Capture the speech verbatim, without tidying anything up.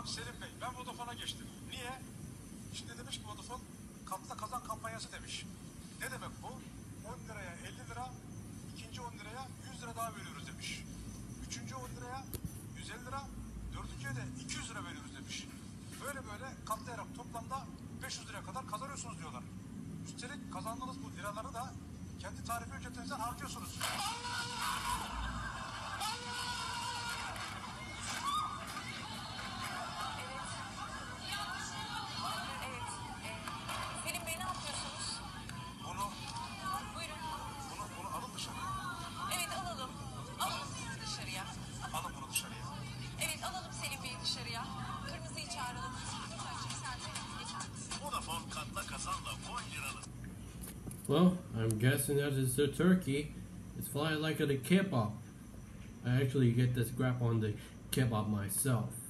Bak Selim Bey, ben Vodafone'a geçtim. Niye? Şimdi demiş ki Vodafone, katla kazan kampanyası demiş. Ne demek bu? on liraya elli lira, ikinci on liraya yüz lira daha veriyoruz demiş. Üçüncü on liraya yüz elli lira, dördüncüye de iki yüz lira veriyoruz demiş. Böyle böyle katlayarak toplamda beş yüz liraya kadar kazanıyorsunuz diyorlar. Üstelik kazandığınız bu liraları da kendi tarife ücretinizden harcıyorsunuz. Well, I'm guessing that it's a turkey. It's flying like a kebab. I actually get this grab on the kebab myself.